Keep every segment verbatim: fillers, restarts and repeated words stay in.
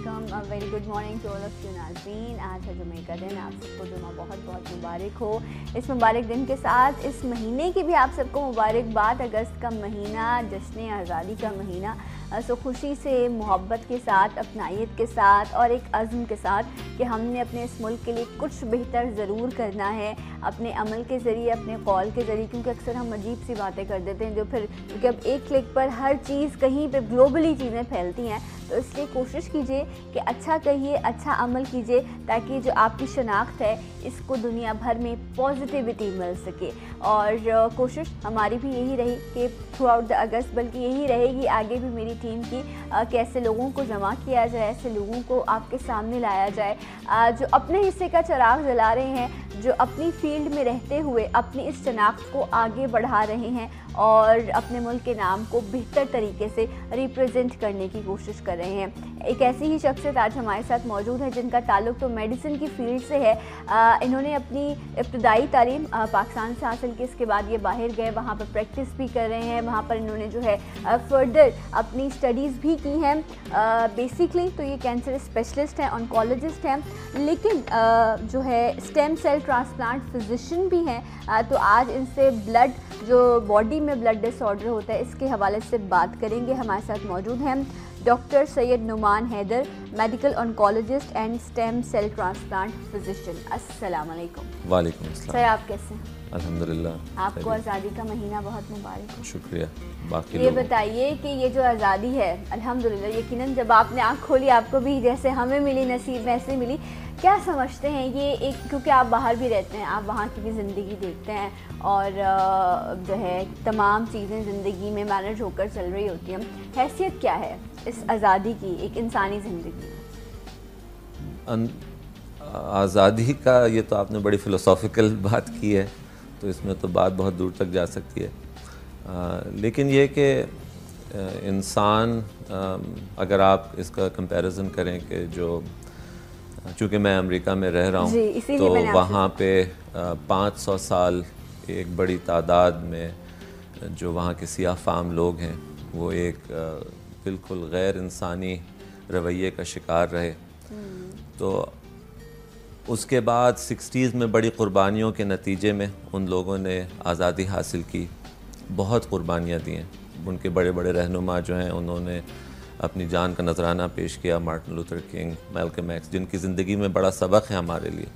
Welcome a very good morning to all of you नाज़रीन। आज है जुमे का दिन, आप सबको जुमा बहुत बहुत मुबारक हो। इस मुबारक दिन के साथ इस महीने की भी आप सबको मुबारकबाद। अगस्त का महीना, जश्न आज़ादी का महीना, सो खुशी से, मोहब्बत के साथ, अपनाइयत के साथ और एक अज़्म के साथ कि हमने अपने इस मुल्क के लिए कुछ बेहतर ज़रूर करना है, अपने अमल के ज़रिए, अपने कौल के ज़रिए। क्योंकि अक्सर हम अजीब सी बातें कर देते हैं जो फिर, क्योंकि अब एक क्लिक पर हर चीज़ कहीं पे ग्लोबली चीज़ें फैलती हैं, तो इसलिए कोशिश कीजिए कि अच्छा कहिए, अच्छा अमल कीजिए, ताकि जो आपकी शनाख्त है इसको दुनिया भर में पॉजिटिविटी मिल सके। और कोशिश हमारी भी यही रही कि थ्रू आउट द अगस्त, बल्कि यही रहेगी आगे भी मेरी टीम की, आ, कि ऐसे लोगों को जमा किया जाए, ऐसे लोगों को आपके सामने लाया जाए आ, जो अपने हिस्से का चिराग जला रहे हैं, जो अपनी फील्ड में रहते हुए अपनी इस शनाख्त को आगे बढ़ा रहे हैं और अपने मुल्क के नाम को बेहतर तरीके से रिप्रेजेंट करने की कोशिश कर रहे हैं। एक ऐसी ही शख्सियत आज हमारे साथ मौजूद है जिनका ताल्लुक तो मेडिसिन की फील्ड से है। आ, इन्होंने अपनी इब्तदाई तालीम पाकिस्तान से हासिल की, इसके बाद ये बाहर गए, वहाँ पर प्रैक्टिस भी कर रहे हैं, वहाँ पर इन्होंने जो है फर्दर अपनी स्टडीज़ भी की हैं। बेसिकली तो ये कैंसर स्पेशलिस्ट हैं, ऑन्कोलॉजिस्ट हैं, लेकिन आ, जो है स्टेम सेल ट्रांसप्लांट फिजिशियन भी हैं। आ, तो आज इनसे ब्लड, जो बॉडी में ब्लड डिसऑर्डर होता है, इसके हवाले से बात करेंगे। हमारे साथ मौजूद हैं doctor Syed Numan Haider, medical oncologist and stem cell transplant physician. अस्सलाम वालेकुम। वालेकुम अस्सलाम। सर आप कैसे हैं? अल्हम्दुलिल्लाह। आपको आज़ादी का महीना बहुत मुबारक हो। शुक्रिया। बाकी ये बताइए कि ये जो आज़ादी है, अल्हम्दुलिल्लाह, यकीनन जब आपने आँख खोली आपको भी जैसे हमें मिली नसीब वैसे मिली, क्या समझते हैं ये एक, क्योंकि आप बाहर भी रहते हैं, आप वहाँ की भी ज़िंदगी देखते हैं और जो है तमाम चीज़ें ज़िंदगी में मैनेज होकर चल रही होती हैं, हैसियत क्या है इस आज़ादी की एक इंसानी ज़िंदगी में? आज़ादी का ये तो आपने बड़ी फ़िलोसॉफ़िकल बात की है, तो इसमें तो बात बहुत दूर तक जा सकती है। आ, लेकिन ये कि इंसान, अगर आप इसका कंपैरिजन करें कि जो, चूँकि मैं अमेरिका में रह रहा हूँ, तो वहाँ पे पाँच सौ साल एक बड़ी तादाद में जो वहाँ के सियाह फाम लोग हैं वो एक बिल्कुल गैर इंसानी रवैये का शिकार रहे। तो उसके बाद सिक्सटीज़ में बड़ी क़ुरबानियों के नतीजे में उन लोगों ने आज़ादी हासिल की, बहुत क़ुरबानियाँ दी हैं। उनके बड़े बड़े रहनुमा जो हैं उन्होंने अपनी जान का नजराना पेश किया, Martin Luther King, Malcolm X, जिनकी ज़िंदगी में बड़ा सबक है हमारे लिए।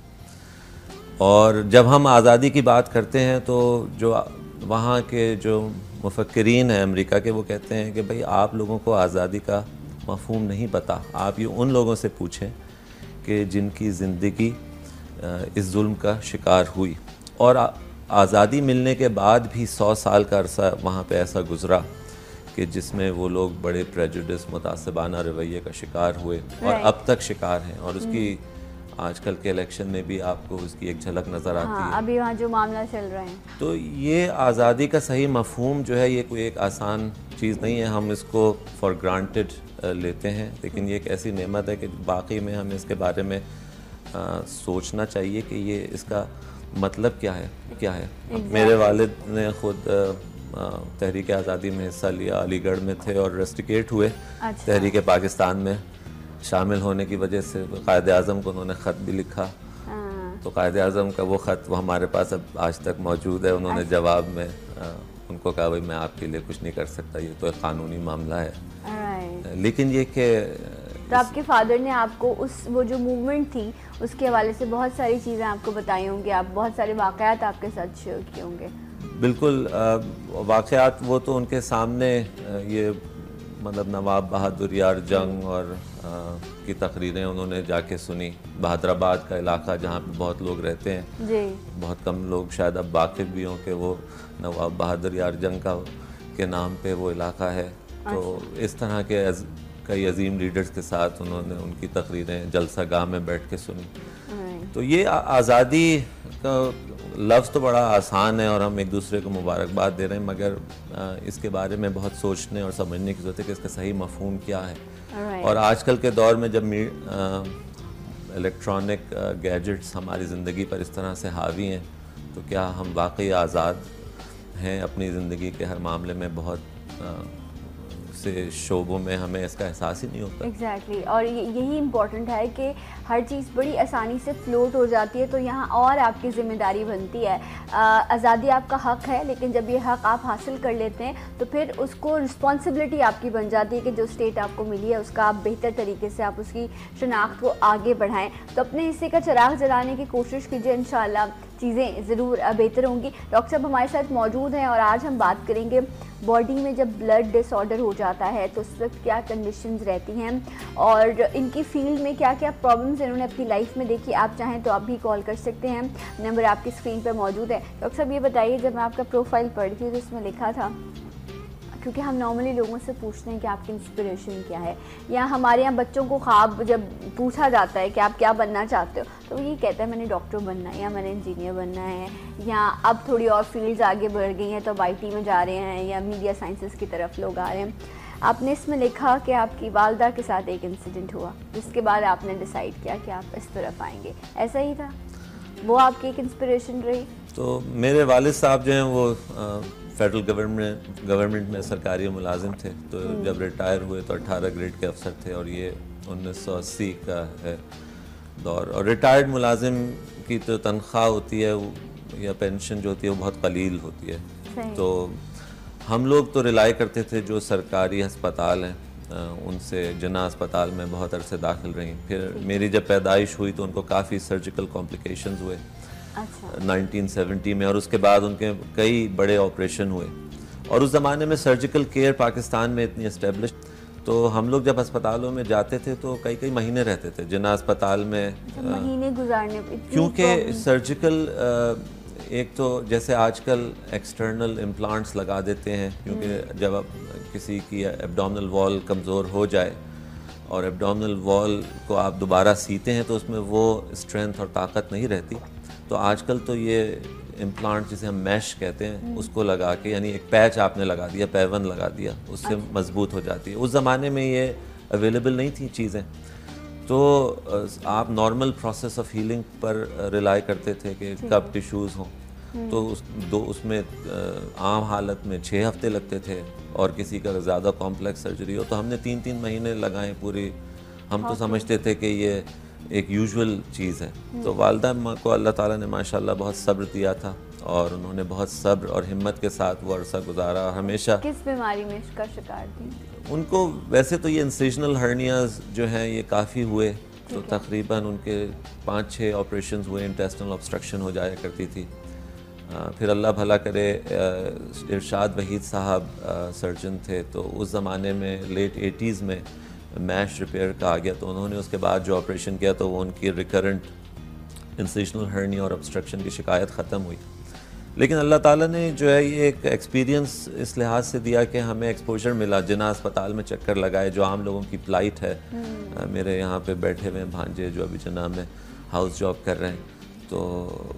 और जब हम आज़ादी की बात करते हैं तो जो वहाँ के जो मुफक्किरीन हैं अमेरिका के, वो कहते हैं कि भाई आप लोगों को आज़ादी का मफ़हूम नहीं पता। आप ये उन लोगों से पूछें कि जिनकी ज़िंदगी इस जुल्म का शिकार हुई, और आज़ादी मिलने के बाद भी सौ साल का अरसा वहाँ पे ऐसा गुज़रा कि जिसमें वो लोग बड़े प्रेजुडिस, मुतासिबाना रवैये का शिकार हुए और अब तक शिकार हैं। और उसकी आजकल के इलेक्शन में भी आपको उसकी एक झलक नज़र आती हाँ, है। अभी वहाँ जो मामला चल रहा है, तो ये आज़ादी का सही मफ़हूम जो है, ये कोई एक आसान चीज़ नहीं है। हम इसको फॉर ग्रांटेड लेते हैं, लेकिन ये एक ऐसी नेमत है कि बाकी में हमें इसके बारे में आ, सोचना चाहिए कि ये इसका मतलब क्या है क्या है exactly. मेरे वालिद ने ख़ुद तहरीक आज़ादी में हिस्सा लिया, अलीगढ़ में थे और रेस्टिकेट हुए। अच्छा। तहरीक पाकिस्तान में शामिल होने की वजह से कायद आज़म को उन्होंने ख़त भी लिखा, तो कायद आज़म का वो ख़त वो हमारे पास अब आज तक मौजूद है। उन्होंने अच्छा। जवाब में आ, उनको कहा भाई मैं आपके लिए कुछ नहीं कर सकता, ये तो एक क़ानूनी मामला है। लेकिन ये कि तो आपके फादर ने आपको उस वो जो मूवमेंट थी उसके हवाले से बहुत सारी चीज़ें आपको बताई होंगी, आप बहुत सारे वाक़यात आपके साथ शेयर किए होंगे। बिल्कुल, वाक़यात वो तो उनके सामने, ये मतलब नवाब बहादुर यार जंग और आ, की तकरीरें उन्होंने जाके सुनी। बहादुराबाद का इलाका जहाँ पे बहुत लोग रहते हैं जी, बहुत कम लोग शायद अब वाकिफ़ भी हों कि वो नवाब बहादुर यार जंग का के नाम पे वो इलाका है। तो इस तरह के कई अजीम लीडर्स के साथ उन्होंने उनकी तकरीरें जलसा गाह में बैठ के सुनी। तो ये आज़ादी का लफ्ज़ तो बड़ा आसान है और हम एक दूसरे को मुबारकबाद दे रहे हैं, मगर इसके बारे में बहुत सोचने और समझने की ज़रूरत है कि इसका सही मफ़हूम क्या है। और आजकल के दौर में जब इलेक्ट्रॉनिक गैजेट्स हमारी ज़िंदगी पर इस तरह से हावी हैं, तो क्या हम वाकई आज़ाद हैं अपनी ज़िंदगी के हर मामले में बहुत से शोबों में हमें इसका एहसास ही नहीं होता। Exactly exactly. और यही इम्पोर्टेंट है कि हर चीज़ बड़ी आसानी से फ्लोट हो जाती है, तो यहाँ और आपकी ज़िम्मेदारी बनती है। आज़ादी आपका हक़ है, लेकिन जब ये हक़ आप हासिल कर लेते हैं तो फिर उसको रिस्पॉन्सिबिलिटी आपकी बन जाती है कि जो स्टेट आपको मिली है उसका आप बेहतर तरीके से आप उसकी शनाख्त को आगे बढ़ाएं। तो अपने हिस्से का चिराग जलाने की कोशिश कीजिए, इंशाअल्लाह चीज़ें ज़रूर बेहतर होंगी। डॉक्टर साहब हमारे साथ मौजूद हैं और आज हम बात करेंगे बॉडी में जब ब्लड डिसऑर्डर हो जाता है तो उस वक्त क्या कंडीशंस रहती हैं और इनकी फील्ड में क्या क्या प्रॉब्लम्स इन्होंने अपनी लाइफ में देखी। आप चाहें तो आप भी कॉल कर सकते हैं, नंबर आपकी स्क्रीन पर मौजूद है। डॉक्टर साहब ये बताइए, जब मैं आपका प्रोफाइल पढ़ी थी तो इसमें लिखा था, क्योंकि हम नॉर्मली लोगों से पूछते हैं कि आपकी इंस्पिरेशन क्या है, या हमारे यहाँ बच्चों को ख्वाब जब पूछा जाता है कि आप क्या बनना चाहते हो तो ये कहता है मैंने डॉक्टर बनना है या मैंने इंजीनियर बनना है, या अब थोड़ी और फील्ड्स आगे बढ़ गई हैं तो अब आई टी में जा रहे हैं या मीडिया साइंसेस की तरफ लोग आ रहे हैं। आपने इसमें लिखा कि आपकी वालदा के साथ एक इंसिडेंट हुआ जिसके बाद आपने डिसाइड किया कि आप इस तरफ आएंगे, ऐसा ही था? वो आपकी एक इंस्पिरेशन रही? तो मेरे वालिद साहब जो हैं वो आ, फेडरल गवर्नमेंट गवर्नमेंट में सरकारी मुलाजिम थे, तो जब रिटायर हुए तो अठारह ग्रेड के अफसर थे और ये उन्नीस सौ अस्सी का है दौर। और रिटायर्ड मुलाजिम की तो तनख्वाह होती है या पेंशन जो होती है वो बहुत कलील होती है, तो हम लोग तो रिलाई करते थे जो सरकारी अस्पताल हैं उनसे। जना अस्पताल में बहुत अरसे दाखिल रही, फिर मेरी जब पैदाइश हुई तो उनको काफ़ी सर्जिकल कॉम्प्लिकेशंस हुए अच्छा। नाइनटीन सेवेंटी में, और उसके बाद उनके कई बड़े ऑपरेशन हुए। और उस ज़माने में सर्जिकल केयर पाकिस्तान में इतनी इस्टेब्लिश, तो हम लोग जब अस्पतालों में जाते थे तो कई कई महीने रहते थे जिना अस्पताल में, महीने गुजारने, क्योंकि सर्जिकल एक तो जैसे आजकल एक्सटर्नल इम्प्लांट्स लगा देते हैं, क्योंकि जब आप किसी की एब्डोमिनल वॉल कमज़ोर हो जाए और एब्डोमिनल वॉल को आप दोबारा सीते हैं तो उसमें वो स्ट्रेंथ और ताकत नहीं रहती, तो आजकल तो ये इम्प्लांट जिसे हम मैश कहते हैं उसको लगा के, यानी एक पैच आपने लगा दिया, पैवन लगा दिया, उससे अच्छा। मजबूत हो जाती है। उस ज़माने में ये अवेलेबल नहीं थी चीज़ें, तो आप नॉर्मल प्रोसेस ऑफ हीलिंग पर रिलाई करते थे कि कब टिश्यूज़ हों, तो उस दो उसमें आम हालत में छः हफ्ते लगते थे, और किसी का ज़्यादा कॉम्प्लेक्स सर्जरी हो तो हमने तीन तीन महीने लगाए पूरी। हम तो समझते थे कि ये एक यूजुअल चीज़ है। तो वालदा को अल्लाह ताला ने माशाल्लाह बहुत सब्र दिया था और उन्होंने बहुत सब्र और हिम्मत के साथ वो अरसा गुजारा। हमेशा किस बीमारी में इसका शिकार थी उनको? वैसे तो ये इंसिजनल हर्नियाज जो हैं ये काफ़ी हुए, तो तकरीबन उनके पाँच छः ऑपरेशंस हुए, इंटेस्टिनल ऑब्स्ट्रक्शन हो जाया करती थी। आ, फिर अल्लाह भला करे, इरशाद वहीद साहब सर्जन थे, तो उस ज़माने में लेट एटीज़ में मैश रिपेयर का आ गया, तो उन्होंने उसके बाद जो ऑपरेशन किया तो वो उनकी रिकरेंट इंसिजनल हर्निया और ऑब्स्ट्रक्शन की शिकायत ख़त्म हुई। लेकिन अल्लाह ताला ने जो है ये एक एक्सपीरियंस इस लिहाज से दिया कि हमें एक्सपोजर मिला। जिना अस्पताल में चक्कर लगाए, जो आम लोगों की प्लाइट है, आ, मेरे यहाँ पे बैठे हुए भांजे जो अभी जिना में हाउस जॉब कर रहे हैं, तो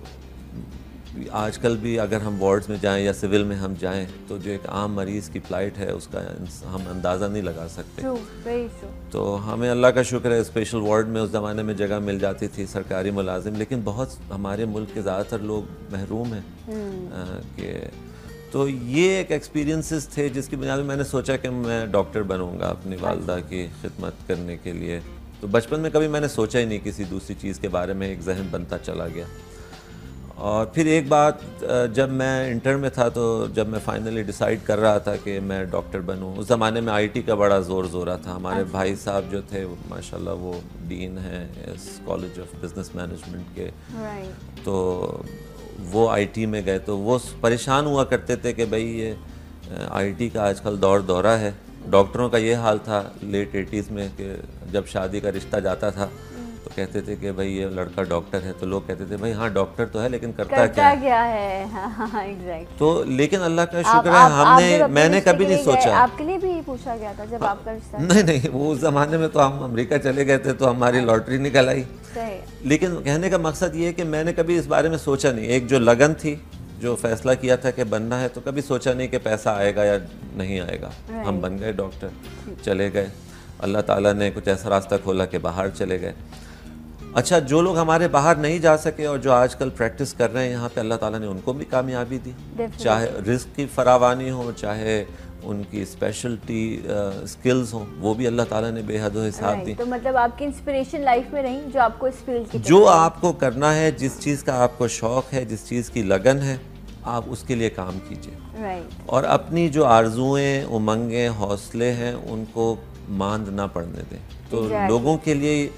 आजकल भी अगर हम वार्ड्स में जाएं या सिविल में हम जाएं तो जो एक आम मरीज़ की फ्लाइट है उसका हम अंदाज़ा नहीं लगा सकते। true, very true. तो हमें अल्लाह का शुक्र है स्पेशल वार्ड में उस ज़माने में जगह मिल जाती थी सरकारी मुलाजिम, लेकिन बहुत हमारे मुल्क के ज़्यादातर लोग महरूम हैं कि, तो ये एक एक्सपीरियंसेस थे जिसकी बुनियाद में मैंने सोचा कि मैं डॉक्टर बनूँगा अपनी वालदा की खिदमत करने के लिए। तो बचपन में कभी मैंने सोचा ही नहीं, किसी दूसरी चीज़ के बारे में एक जहन बनता चला गया। और फिर एक बात, जब मैं इंटर में था तो जब मैं फाइनली डिसाइड कर रहा था कि मैं डॉक्टर बनूं, उस ज़माने में आईटी का बड़ा ज़ोर ज़ोरा था। हमारे अच्छा। भाई साहब जो थे माशाल्लाह वो डीन हैं इस कॉलेज ऑफ बिजनेस मैनेजमेंट के, तो वो आईटी में गए, तो वो परेशान हुआ करते थे कि भाई ये आईटी का आजकल दौर दौरा है। डॉक्टरों का ये हाल था लेट एटीज़ में कि जब शादी का रिश्ता जाता था तो कहते थे कि भाई ये लड़का डॉक्टर है, तो लोग कहते थे भाई हाँ डॉक्टर तो है लेकिन करता, करता क्या, क्या है? हाँ, हाँ, exactly. तो लेकिन अल्लाह का शुक्र है हमने मैंने कभी नहीं सोचा। आपके लिए भी पूछा गया था जब हाँ, आपका रिश्ता? नहीं नहीं, वो उस जमाने में तो हम अमेरिका चले गए थे तो हमारी लॉटरी निकल आई। लेकिन कहने का मकसद ये है कि मैंने कभी इस बारे में सोचा नहीं। एक जो लगन थी, जो फैसला किया था कि बनना है, तो कभी सोचा नहीं कि पैसा आएगा या नहीं आएगा। हम बन गए डॉक्टर, चले गए, अल्लाह ताला ने कुछ ऐसा रास्ता खोला कि बाहर चले गए। अच्छा, जो लोग हमारे बाहर नहीं जा सके और जो आजकल प्रैक्टिस कर रहे हैं यहाँ पे, अल्लाह ताला ने उनको भी कामयाबी दी, चाहे रिस्क की फरावानी हो, चाहे उनकी स्पेशलिटी स्किल्स हों, वो भी अल्लाह ताला ने बेहद हिसाब दी। तो मतलब आपकी इंस्पिरेशन लाइफ में रही जो आपको इस फील्ड की जो आपको करना है, जिस चीज़ का आपको शौक़ है, जिस चीज़ की लगन है, आप उसके लिए काम कीजिए। राइट। और अपनी जो आरजुएं, उमंगें, हौसले हैं, उनको मांद ना पड़ने दें। तो exactly. लोगों के लिए,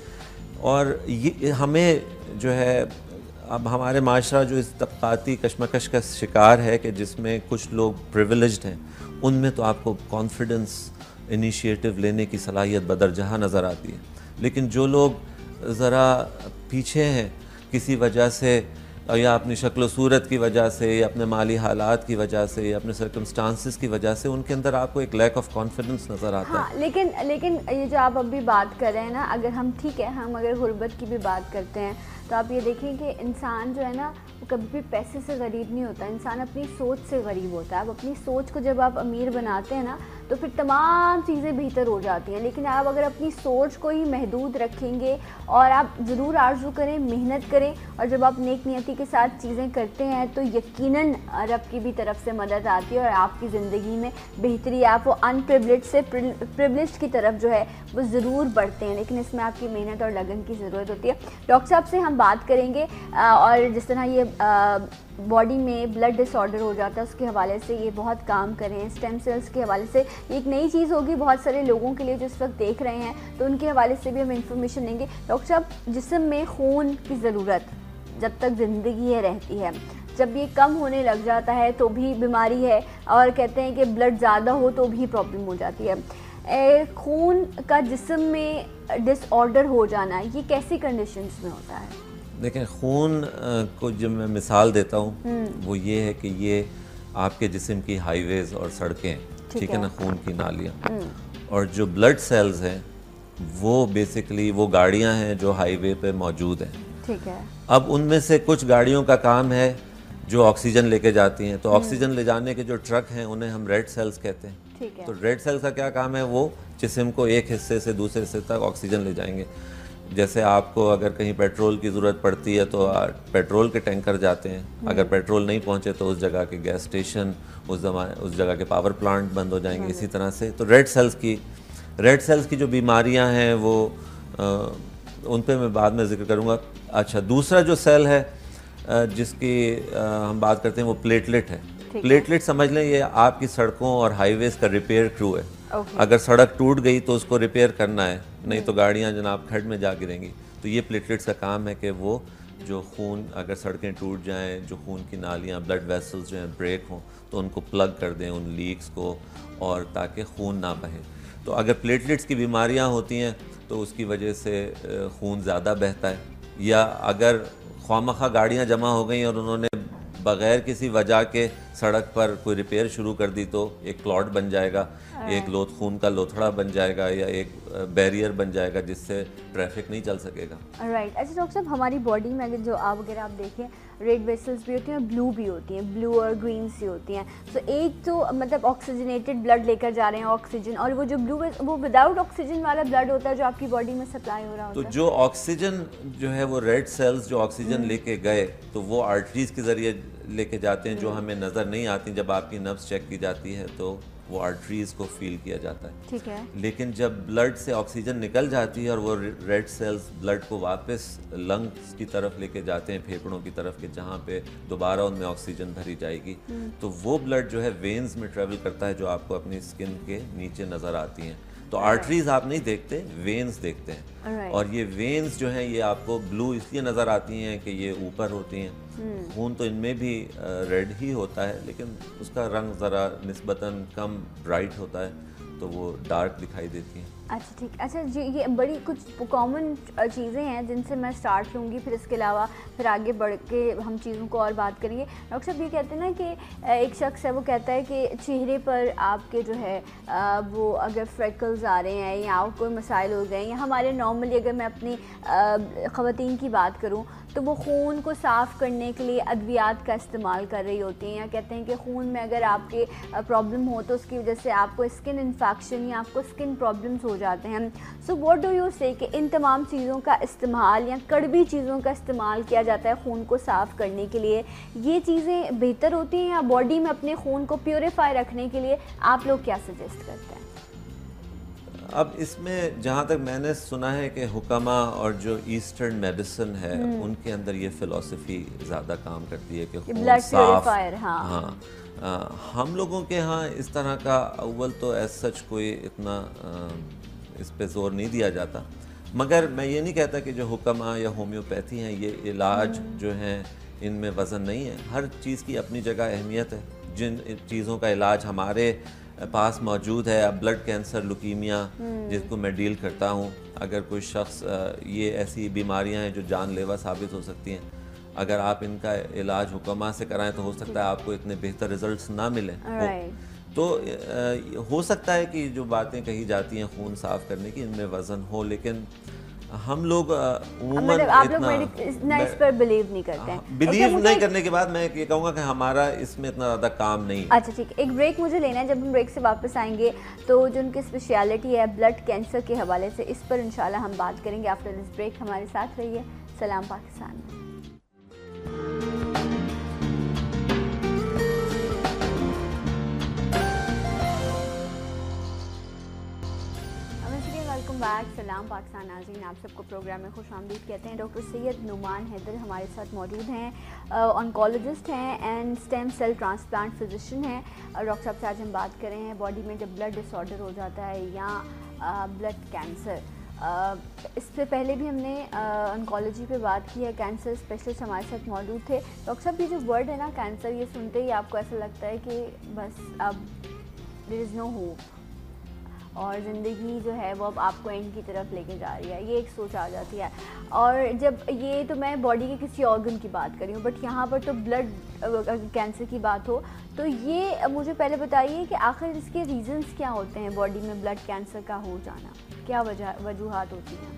और ये हमें जो है, अब हमारे माशरा जो इस तबकाती कशमकश का शिकार है कि जिसमें कुछ लोग प्रिविलेज्ड हैं, उनमें तो आपको कॉन्फिडेंस, इनिशिएटिव लेने की सलाहियत बदरजहा नज़र आती है। लेकिन जो लोग ज़रा पीछे हैं किसी वजह से, या अपनी शक्ल सूरत की वजह से, या अपने माली हालात की वजह से, या अपने सर्कमस्टांसिस की वजह से, उनके अंदर आपको एक लैक ऑफ कॉन्फिडेंस नज़र आता हाँ, है। लेकिन लेकिन ये जो आप अभी बात कर रहे हैं ना, अगर हम ठीक है हम अगर गुर्बत की भी बात करते हैं तो आप ये देखें कि इंसान जो है ना वो कभी भी पैसे से गरीब नहीं होता, इंसान अपनी सोच से गरीब होता है। अब अपनी सोच को जब आप अमीर बनाते हैं ना तो फिर तमाम चीज़ें बेहतर हो जाती हैं। लेकिन आप अगर अपनी सोच को ही महदूद रखेंगे और आप ज़रूर आरजू करें, मेहनत करें, और जब आप नेक नियति के साथ चीज़ें करते हैं तो यकीनन रब की भी तरफ से मदद आती है और आपकी ज़िंदगी में बेहतरी, आप वो अनप्रिविलेज से प्रिविलेज की तरफ जो है वो ज़रूर बढ़ते हैं। लेकिन इसमें आपकी मेहनत और लगन की ज़रूरत होती है। डॉक्टर साहब से हम बात करेंगे और जिस तरह ये बॉडी में ब्लड डिसऑर्डर हो जाता है उसके हवाले से ये बहुत काम करें, स्टेम सेल्स के हवाले से एक नई चीज़ होगी बहुत सारे लोगों के लिए जो इस वक्त देख रहे हैं, तो उनके हवाले से भी हम इंफॉर्मेशन लेंगे। डॉक्टर साहब, जिस्म में खून की ज़रूरत जब तक ज़िंदगी है रहती है, जब ये कम होने लग जाता है तो भी बीमारी है, और कहते हैं कि ब्लड ज़्यादा हो तो भी प्रॉब्लम हो जाती है। ए, खून का जिस्म में डिसऑर्डर हो जाना ये कैसी कंडीशंस में होता है? देखें, खून को जब मैं मिसाल देता हूँ वो ये है कि ये आपके जिस्म की हाईवेज़ और सड़कें, ठीक है ना, खून की नालियाँ, और जो ब्लड सेल्स हैं वो बेसिकली वो गाड़ियाँ हैं जो हाईवे पे मौजूद हैं। ठीक है। अब उनमें से कुछ गाड़ियों का काम है जो ऑक्सीजन लेके जाती हैं, तो ऑक्सीजन ले जाने के जो ट्रक हैं उन्हें हम रेड सेल्स कहते हैं। ठीक है। तो रेड सेल्स का क्या काम है, वो जिस्म को एक हिस्से से दूसरे हिस्से तक ऑक्सीजन ले जाएंगे। जैसे आपको अगर कहीं पेट्रोल की ज़रूरत पड़ती है तो पेट्रोल के टैंकर जाते हैं, अगर पेट्रोल नहीं पहुंचे तो उस जगह के गैस स्टेशन, उस जमाने उस जगह के पावर प्लांट बंद हो जाएंगे। इसी तरह से तो रेड सेल्स की रेड सेल्स की जो बीमारियां हैं वो आ, उन पे मैं बाद में जिक्र करूंगा। अच्छा, दूसरा जो सेल है आ, जिसकी आ, हम बात करते हैं वो प्लेटलेट है। प्लेटलेट समझ लें ये आपकी सड़कों और हाईवेज का रिपेयर क्रू है। Okay. अगर सड़क टूट गई तो उसको रिपेयर करना है, नहीं तो गाड़ियां जनाब खड्ड में जा गिरेंगी। तो ये प्लेटलेट्स का काम है कि वो जो खून, अगर सड़कें टूट जाएं, जो खून की नालियां, ब्लड वेसल्स जो हैं ब्रेक हों, तो उनको प्लग कर दें उन लीक्स को, और ताकि खून ना बहे। तो अगर प्लेटलेट्स की बीमारियां होती हैं तो उसकी वजह से खून ज़्यादा बहता है, या अगर ख्वामखा गाड़ियाँ जमा हो गई और उन्होंने बग़ैर किसी वजह के सड़क पर कोई रिपेयर शुरू कर दी तो एक क्लॉट बन जाएगा, एक लोथ खून का लोथड़ा बन जाएगा, या एक बैरियर बन जाएगा जिससे ट्रैफिक नहीं चल सकेगा। राइट। अच्छा डॉक्टर साहब, हमारी बॉडी में अगर जो आप अगर आप देखें रेड वेसल्स भी होती हैं, ब्लू भी होती हैं, ब्लू और ग्रीन सी होती हैं। तो एक तो मतलब ऑक्सीजनेटेड ब्लड लेकर जा रहे हैं ऑक्सीजन, और वो जो ब्लू वो विदाउट ऑक्सीजन वाला ब्लड होता है जो आपकी बॉडी में सप्लाई हो रहा होता है। तो जो ऑक्सीजन जो है वो रेड सेल्स जो ऑक्सीजन लेके गए तो वो आर्टरीज के ज़रिए लेके जाते हैं, जो हमें नज़र नहीं आती। जब आपकी नब्ज़ चेक की जाती है तो वो आर्टरीज को फील किया जाता है। ठीक है। लेकिन जब ब्लड से ऑक्सीजन निकल जाती है और वो रेड सेल्स ब्लड को वापस लंग्स की तरफ लेके जाते हैं, फेफड़ों की तरफ के, जहाँ पे दोबारा उनमें ऑक्सीजन भरी जाएगी, तो वो ब्लड जो है वेन्स में ट्रेवल करता है, जो आपको अपनी स्किन के नीचे नज़र आती हैं। तो आर्टरीज आप नहीं देखते, वेन्स देखते हैं। और ये वेन्स जो हैं ये आपको ब्लू इसलिए नज़र आती हैं कि ये ऊपर होती हैं। खून तो इनमें भी रेड ही होता है, लेकिन उसका रंग ज़रा निस्बतन कम ब्राइट होता है, तो वो डार्क दिखाई देती हैं। अच्छा ठीक। अच्छा जी, ये बड़ी कुछ कॉमन चीज़ें हैं जिनसे मैं स्टार्ट लूँगी, फिर इसके अलावा फिर आगे बढ़ के हम चीज़ों को और बात करेंगे। डॉक्टर साहब ये कहते हैं ना कि एक शख्स है वो कहता है कि चेहरे पर आपके जो है वो अगर फ्रेकल्स आ रहे हैं या कोई मसाइल हो गए, या हमारे नॉर्मली अगर मैं अपनी ख़वातीन की बात करूँ तो वो खून को साफ़ करने के लिए अद्वियात का इस्तेमाल कर रही होती हैं, या कहते हैं कि खून में अगर आपके प्रॉब्लम हो तो उसकी वजह से आपको स्किन इन्फेक्शन या आपको स्किन प्रॉब्लम्स हो जाते हैं। सो व्हाट डू यू से कि इन तमाम चीज़ों का इस्तेमाल या कड़वी चीज़ों का इस्तेमाल किया जाता है खून को साफ़ करने के लिए, ये चीज़ें बेहतर होती हैं या बॉडी में अपने खून को प्योरीफाई रखने के लिए आप लोग क्या सजेस्ट करते हैं? अब इसमें जहाँ तक मैंने सुना है कि हुक्मा और जो ईस्टर्न मेडिसिन है उनके अंदर ये फ़िलॉसफी ज़्यादा काम करती है कि खून साफ। हाँ, हाँ आ, हम लोगों के यहाँ इस तरह का अव्वल तो एज सच कोई इतना आ, इस पे ज़ोर नहीं दिया जाता, मगर मैं ये नहीं कहता कि जो हुक्मा या होम्योपैथी हैं ये इलाज जो हैं इनमें वज़न नहीं है। हर चीज़ की अपनी जगह अहमियत है। जिन चीज़ों का इलाज हमारे पास मौजूद है, अब ब्लड कैंसर, लुकीमिया जिसको मैं डील करता हूँ, अगर कोई शख्स ये ऐसी बीमारियाँ हैं जो जानलेवा साबित हो सकती हैं, अगर आप इनका इलाज हुक्मा से कराएं तो हो सकता है आपको इतने बेहतर रिजल्ट्स ना मिलें। तो हो सकता है कि जो बातें कही जाती हैं खून साफ़ करने की इनमें वज़न हो, लेकिन हम लोग मतलब आप लोग इतना इस पर बिलीव नहीं करते हैं। बिलीव नहीं करने के बाद मैं ये कहूँगा कि हमारा इसमें इतना ज़्यादा काम नहीं है। अच्छा ठीक है, एक ब्रेक मुझे लेना है। जब हम ब्रेक से वापस आएंगे तो जो उनकी स्पेशलिटी है ब्लड कैंसर के हवाले से, इस पर इंशाल्लाह हम बात करेंगे। आफ्टर दिस ब्रेक हमारे साथ रहिए सलाम पाकिस्तान में। वेलकम बैक, सलाम पाकिस्तान नाज़रीन, आप सबको प्रोग्राम में खुश आमदीद कहते हैं। डॉक्टर सैयद नुमान हैदर हमारे साथ मौजूद हैं, ऑन्कोलॉजिस्ट हैं and stem cell transplant physician हैं। डॉक्टर साहब से आज हम बात कर रहे हैं बॉडी में जब ब्लड डिसऑर्डर हो जाता है या ब्लड कैंसर। इससे पहले भी हमने ऑन्कोलॉजी पे बात की है, कैंसर स्पेशलिस्ट हमारे साथ मौजूद थे। डॉक्टर साहब ये जो वर्ड है ना कैंसर, ये सुनते ही आपको ऐसा लगता है कि बस अब देयर इज़ नो होप और ज़िंदगी जो है वो अब आपको एंड की तरफ लेके जा रही है, ये एक सोच आ जाती है। और जब ये तो मैं बॉडी के किसी ऑर्गन की बात कर रही हूँ, बट यहाँ पर तो ब्लड कैंसर की बात हो तो ये मुझे पहले बताइए कि आखिर इसके रीज़न्स क्या होते हैं बॉडी में ब्लड कैंसर का हो जाना, क्या वजह वजूहात होती हैं?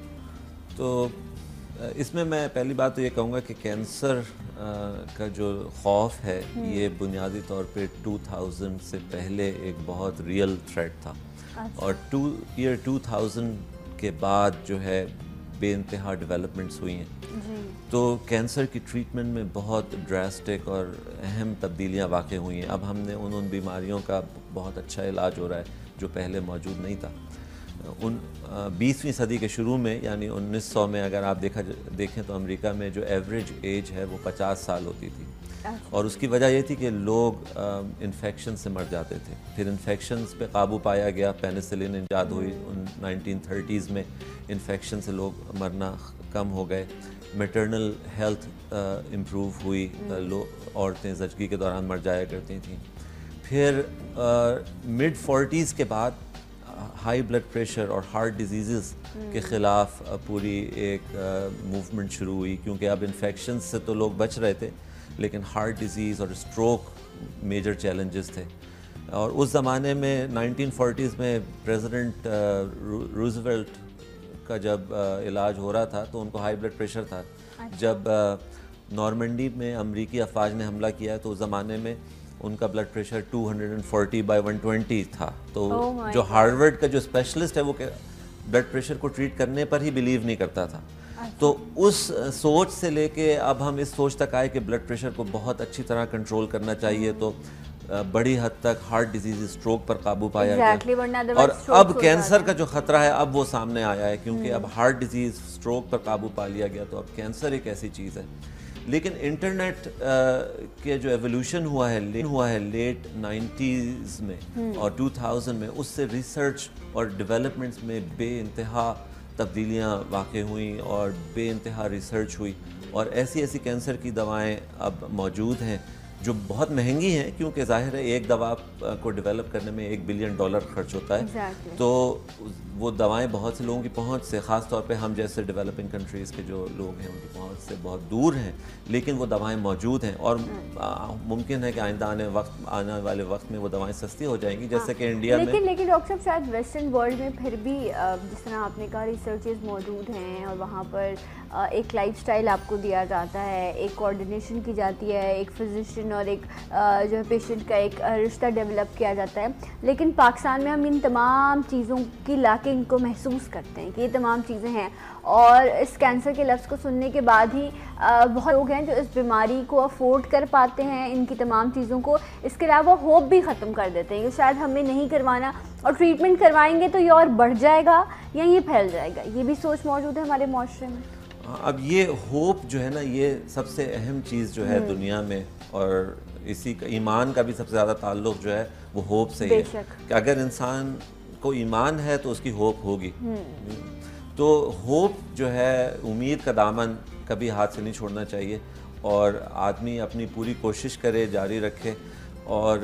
तो इसमें मैं पहली बात तो ये कहूँगा कि कैंसर का जो खौफ है ये बुनियादी तौर पे दो हज़ार से पहले एक बहुत रियल थ्रेट था। अच्छा। और टू ईयर टू थाउज़ेंड के बाद जो है बेइंतहा डेवलपमेंट्स हुई हैं जी। तो कैंसर की ट्रीटमेंट में बहुत ड्रास्टिक और अहम तब्दीलियां वाक़ई हुई हैं। अब हमने उन उन बीमारियों का बहुत अच्छा इलाज हो रहा है जो पहले मौजूद नहीं था। उन बीसवीं सदी के शुरू में यानी उन्नीस सौ में अगर आप देखा देखें तो अमेरिका में जो एवरेज एज है वो पचास साल होती थी। अच्छा। और उसकी वजह ये थी कि लोग इन्फेक्शन से मर जाते थे। फिर इन्फेक्शंस पे काबू पाया गया, पेनिसिलिन ईजाद हुई उन नाइनटीन थर्टीज़ में, इन्फेक्शन से लोग मरना कम हो गए, मैटरनल हेल्थ इम्प्रूव हुई, लोग औरतें ज़चगी के दौरान मर जाया करती थीं। फिर मिड फोर्टीज़ के बाद हाई ब्लड प्रेशर और हार्ट डिजीज़ के ख़िलाफ़ पूरी एक मूवमेंट शुरू हुई, क्योंकि अब इन्फेक्शन से तो लोग बच रहे थे लेकिन हार्ट डिजीज़ और स्ट्रोक मेजर चैलेंजेस थे। और उस ज़माने में नाइनटीन फोर्टीज़ में प्रेसिडेंट रूजवेल्ट का जब इलाज हो रहा था तो उनको हाई ब्लड प्रेशर था। जब नॉर्मंडी में अमरीकी अफवाज ने हमला किया तो उस ज़माने में उनका blood pressure two forty by one twenty था। तो oh जो हार्वर्ड का जो स्पेशलिस्ट है वो ब्लड प्रेशर को ट्रीट करने पर ही बिलीव नहीं करता था। तो उस सोच से लेके अब हम इस सोच तक आए कि ब्लड प्रेशर को बहुत अच्छी तरह कंट्रोल करना चाहिए, तो बड़ी हद तक हार्ट डिजीज, स्ट्रोक पर काबू पाया exactly, गया। और अब कैंसर का जो ख़तरा है अब वो सामने आया है, क्योंकि अब हार्ट डिजीज़, स्ट्रोक पर काबू पा लिया गया। तो अब कैंसर एक ऐसी चीज़ है। लेकिन इंटरनेट के जो एवोल्यूशन हुआ है ले, हुआ है लेट नाइन्टीज़ में और टू थाउज़ेंड में, उससे रिसर्च और डेवलपमेंट्स में बेइंतहा तब्दीलियाँ वाक़ई हुई और बेइंतहा रिसर्च हुई और ऐसी ऐसी कैंसर की दवाएं अब मौजूद हैं जो बहुत महंगी हैं, क्योंकि ज़ाहिर है एक दवा को डेवलप करने में एक बिलियन डॉलर खर्च होता है। exactly. तो वो दवाएं बहुत से लोगों की पहुंच से, ख़ास तौर पे हम जैसे डेवलपिंग कंट्रीज़ के जो लोग हैं उनकी पहुंच से बहुत दूर हैं, लेकिन वो दवाएं मौजूद हैं और मुमकिन है कि आइंदा आने वक्त आने वाले वक्त में वो दवाएं सस्ती हो जाएंगी, जैसे कि इंडिया में। लेकिन लेकिन डॉक्टर साहब शायद वेस्टर्न वर्ल्ड में फिर भी जिस तरह आपने कहा रिसर्चेज मौजूद हैं और वहाँ पर एक लाइफस्टाइल आपको दिया जाता है, एक कोऑर्डिनेशन की जाती है, एक फिजिशियन और एक जो है पेशेंट का एक रिश्ता डेवलप किया जाता है। लेकिन पाकिस्तान में हम इन तमाम चीज़ों की ला के कि इनको महसूस करते हैं कि ये तमाम चीज़ें हैं। और इस कैंसर के लफ्ज़ को सुनने के बाद ही आ, बहुत लोग हैं जो इस बीमारी को अफोर्ड कर पाते हैं, इनकी तमाम चीज़ों को, इसके अलावा होप भी ख़त्म कर देते हैं कि शायद हमें नहीं करवाना और ट्रीटमेंट करवाएंगे तो ये और बढ़ जाएगा या ये फैल जाएगा। ये भी सोच मौजूद है हमारे माशरे में। अब ये होप जो है ना, ये सबसे अहम चीज़ जो है दुनिया में, और इसी का ईमान का भी सबसे ज़्यादा ताल्लुक जो है वो होप से ही है कि अगर इंसान को ईमान है तो उसकी होप होगी। तो होप जो है, उम्मीद का दामन कभी हाथ से नहीं छोड़ना चाहिए और आदमी अपनी पूरी कोशिश करे, जारी रखे। और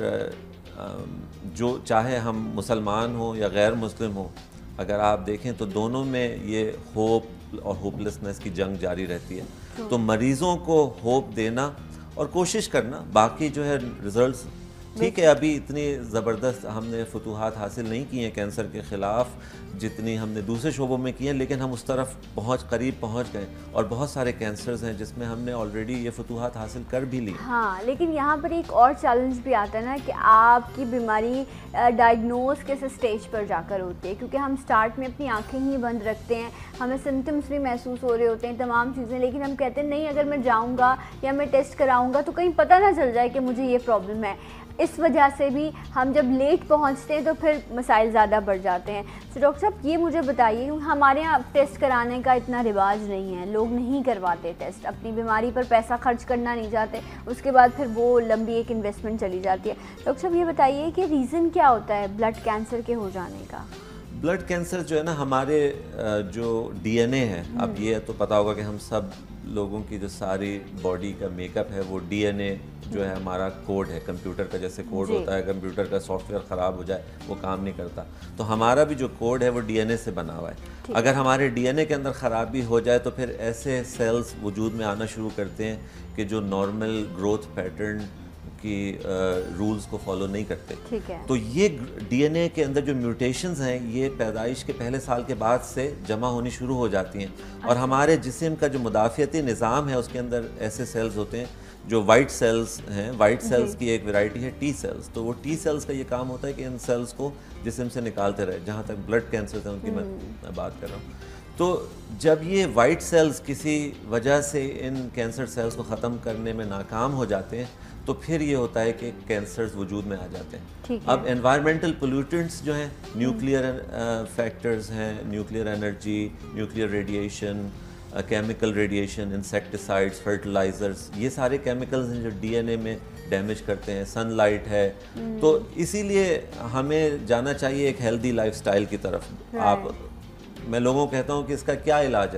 जो चाहे हम मुसलमान हो या गैर मुस्लिम हो, अगर आप देखें तो दोनों में ये होप और होपलेसनेस की जंग जारी रहती है। तो मरीज़ों को होप देना और कोशिश करना, बाकी जो है रिजल्ट्स ठीक है। अभी इतनी ज़बरदस्त हमने फतूहात हासिल नहीं की हैं कैंसर के ख़िलाफ़ जितनी हमने दूसरे शोबों में की हैं, लेकिन हम उस तरफ पहुंच करीब पहुंच गए और बहुत सारे कैंसर्स हैं जिसमें हमने ऑलरेडी ये फतूहात हासिल कर भी ली। हाँ, लेकिन यहाँ पर एक और चैलेंज भी आता है ना कि आपकी बीमारी डायग्नोज किस स्टेज पर जाकर होती है, क्योंकि हम स्टार्ट में अपनी आंखें ही बंद रखते हैं, हमें सिम्टम्स भी महसूस हो रहे होते हैं, तमाम चीज़ें, लेकिन हम कहते हैं नहीं, अगर मैं जाऊँगा या मैं टेस्ट कराऊँगा तो कहीं पता ना चल जाए कि मुझे ये प्रॉब्लम है। इस वजह से भी हम जब लेट पहुंचते हैं तो फिर मसाइल ज़्यादा बढ़ जाते हैं। तो डॉक्टर साहब ये मुझे बताइए, हमारे यहाँ टेस्ट कराने का इतना रिवाज नहीं है, लोग नहीं करवाते टेस्ट, अपनी बीमारी पर पैसा खर्च करना नहीं चाहते, उसके बाद फिर वो लंबी एक इन्वेस्टमेंट चली जाती है। डॉक्टर साहब ये बताइए कि रीज़न क्या होता है ब्लड कैंसर के हो जाने का? ब्लड कैंसर जो है ना, हमारे जो डीएनए है, अब ये तो पता होगा कि हम सब लोगों की जो सारी बॉडी का मेकअप है वो डीएनए जो है हमारा कोड है, कंप्यूटर का जैसे कोड होता है, कंप्यूटर का सॉफ्टवेयर ख़राब हो जाए वो काम नहीं करता, तो हमारा भी जो कोड है वो डीएनए से बना हुआ है। अगर हमारे डीएनए के अंदर ख़राबी हो जाए तो फिर ऐसे सेल्स वजूद में आना शुरू करते हैं कि जो नॉर्मल ग्रोथ पैटर्न की रूल्स uh, को फॉलो नहीं करते। ठीक है। तो ये डीएनए के अंदर जो म्यूटेशंस हैं ये पैदाइश के पहले साल के बाद से जमा होनी शुरू हो जाती हैं। अच्छा। और हमारे जिस्म का जो मुदाफ़ियती निज़ाम है उसके अंदर ऐसे सेल्स होते हैं जो वाइट सेल्स हैं। वाइट सेल्स की एक वैरायटी है टी सेल्स। तो वो टी सेल्स का ये काम होता है कि इन सेल्स को जिस्म से निकालते रहे। जहाँ तक ब्लड कैंसर है उनकी मैं बात कर रहा हूँ, तो जब ये वाइट सेल्स किसी वजह से इन कैंसर सेल्स को ख़त्म करने में नाकाम हो जाते हैं तो फिर ये होता है कि कैंसर्स वजूद में आ जाते हैं। अब एनवायरमेंटल पोल्यूटेंट्स जो हैं, न्यूक्लियर फैक्टर्स हैं, nuclear energy, nuclear radiation, chemical radiation, insecticides, fertilizers, ये सारे केमिकल्स हैं जो डीएनए में डैमेज करते हैं। सनलाइट है, तो इसीलिए हमें जाना चाहिए एक हेल्दी लाइफस्टाइल की तरफ। आप मैं लोगों को कहता हूँ कि इसका क्या इलाज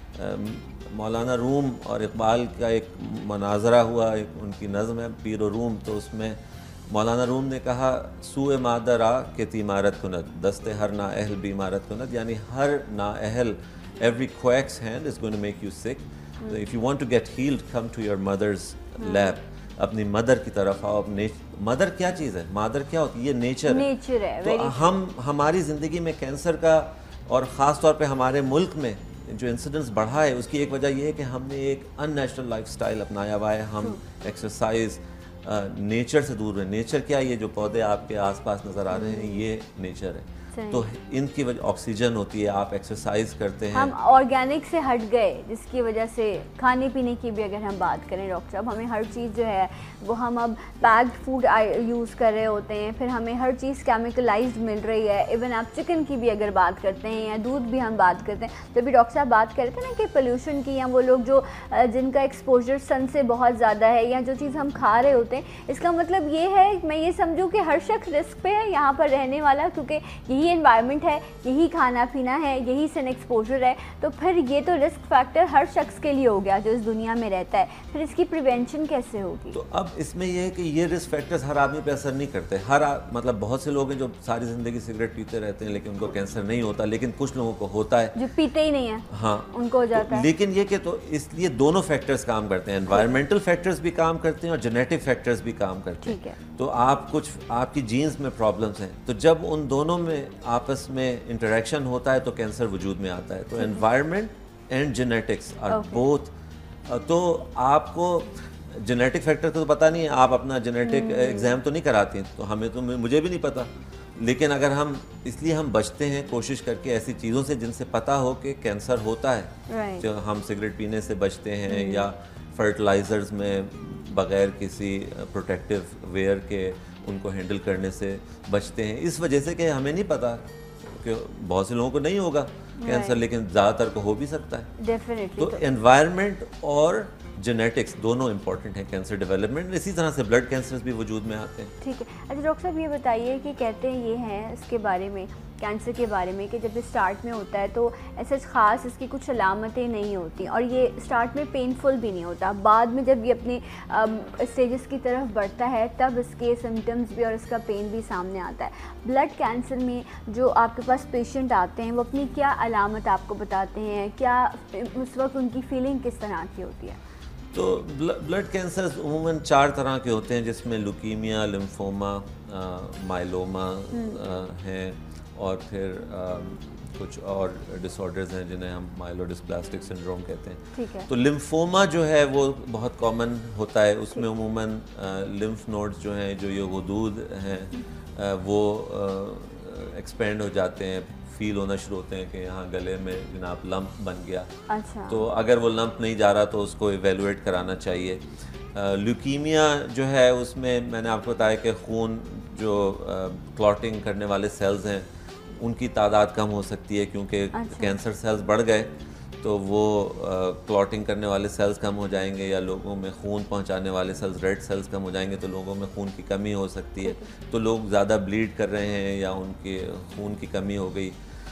है। मौलाना रूम और इकबाल का एक मनाजरा हुआ, एक उनकी नज़म है पीर और रूम, तो उसमें मौलाना रूम ने कहा सूए मादरा के तीमारत कुनद दस्ते हर ना अहल बीमारत कुनद, यानी हर ना अहल, every quack's hand is going to make you sick, if you want to get healed come to your mother's lap. अपनी मदर की तरफ आओ। अपने मदर क्या चीज़ है, मादर क्या होती है, ये नेचर है, नेचर है। तो हम हमारी ज़िंदगी में कैंसर का और ख़ास तौर पे हमारे मुल्क में जो इंसिडेंस बढ़ा है उसकी एक वजह यह है कि हमने एक अननेचुरल लाइफस्टाइल अपनाया हुआ है। हम एक्सरसाइज, नेचर से दूर हैं। नेचर क्या, ये जो पौधे आपके आसपास नज़र आ रहे हैं ये नेचर है, तो इनकी वजह ऑक्सीजन होती है, आप एक्सरसाइज करते हैं। हम ऑर्गेनिक से हट गए, जिसकी वजह से खाने पीने की भी अगर हम बात करें डॉक्टर साहब, हमें हर चीज़ जो है वो हम अब पैक्ड फूड यूज़ कर रहे होते हैं, फिर हमें हर चीज़ केमिकलाइज्ड मिल रही है। इवन आप चिकन की भी अगर बात करते हैं या दूध भी हम बात करते हैं, तो भी डॉक्टर साहब बात करते हैं ना कि पोल्यूशन की, या वो लोग जो जिनका एक्सपोजर सन से बहुत ज़्यादा है या जो चीज़ हम खा रहे होते हैं, इसका मतलब ये है मैं ये समझूँ कि हर शख्स रिस्क पे है यहाँ पर रहने वाला, क्योंकि यही एनवायरनमेंट है, यही खाना पीना है, यही सन एक्सपोजर है। तो फिर ये तो रिस्क फैक्टर हर शख्स के लिए हो गया जो इस दुनिया में रहता है, फिर इसकी प्रिवेंशन कैसे होगी? तो अब इसमें यह है कि ये रिस्क फैक्टर्स हर आदमी पे असर नहीं करते। हर आ, मतलब बहुत से लोग हैं जो सारी ज़िंदगी सिगरेट पीते रहते हैं लेकिन उनको कैंसर नहीं होता, लेकिन कुछ लोगों को होता है जो पीते ही नहीं है, हाँ उनको हो जाता है। लेकिन ये कि तो इसलिए दोनों फैक्टर्स काम करते हैं, एनवायरमेंटल फैक्टर्स भी काम करते हैं और जेनेटिक फैक्टर्स भी काम करते हैं। तो आप कुछ आपकी जीन्स में प्रॉब्लम्स हैं, तो जब उन दोनों में आपस में इंटरेक्शन होता है तो कैंसर वजूद में आता है। तो environment and genetics are both. तो आपको जेनेटिक फैक्टर का तो पता नहीं है, आप अपना जेनेटिक एग्जाम तो नहीं कराती, तो हमें तो मुझे भी नहीं पता। लेकिन अगर हम इसलिए हम बचते हैं कोशिश करके ऐसी चीज़ों से जिनसे पता हो कि कैंसर होता है, right. जो हम सिगरेट पीने से बचते हैं hmm. या फर्टिलाइज़र्स में बग़ैर किसी प्रोटेक्टिव वेयर के उनको हैंडल करने से बचते हैं, इस वजह से कि हमें नहीं पता कि बहुत से लोगों को नहीं होगा कैंसर, right. लेकिन ज़्यादातर को हो भी सकता है। डेफिनेटली। तो एनवायरनमेंट और जेनेटिक्स दोनों इंपॉर्टेंट हैं कैंसर डेवलपमेंट, इसी तरह से ब्लड कैंसर्स भी वजूद में आते हैं। ठीक है। अच्छा डॉक्टर साहब ये बताइए कि कहते हैं ये हैं इसके बारे में, कैंसर के बारे में, कि जब ये स्टार्ट में होता है तो ऐसे ख़ास इसकी कुछ अलामतें नहीं होती और ये स्टार्ट में पेनफुल भी नहीं होता, बाद में जब ये अपने स्टेजेस की तरफ बढ़ता है तब इसके सिम्टम्स भी और इसका पेन भी सामने आता है। ब्लड कैंसर में जो आपके पास पेशेंट आते हैं वो अपनी क्या अलामत आपको बताते हैं, क्या उस वक्त उनकी फीलिंग किस तरह की होती है? तो ब्लड कैंसर्स उमूमन चार तरह के होते हैं, जिसमें ल्यूकीमिया, लिम्फोमा, माइलोमा हैं और फिर आ, कुछ और डिसऑर्डर्स हैं जिन्हें हम माइलोडिस्प्लास्टिक सिंड्रोम कहते हैं। ठीक है। तो लिम्फोमा जो है वो बहुत कॉमन होता है, उसमें उमूमन लिम्फ नोड्स जो हैं, जो ये गुदूद हैं आ, वो एक्सपेंड हो जाते हैं, फील होना शुरू होते हैं कि यहाँ गले में जनाब लंप बन गया। अच्छा। तो अगर वो लंप नहीं जा रहा तो उसको इवेलुएट कराना चाहिए। ल्यूकीमिया जो है उसमें मैंने आपको बताया कि खून जो क्लॉटिंग करने वाले सेल्स हैं उनकी तादाद कम हो सकती है, क्योंकि अच्छा। कैंसर सेल्स बढ़ गए तो वो क्लॉटिंग करने वाले सेल्स कम हो जाएंगे, या लोगों में खून पहुंचाने वाले सेल्स, रेड सेल्स कम हो जाएंगे, तो लोगों में खून की कमी हो सकती है, तो लोग ज़्यादा ब्लीड कर रहे हैं या उनके खून की कमी हो गई।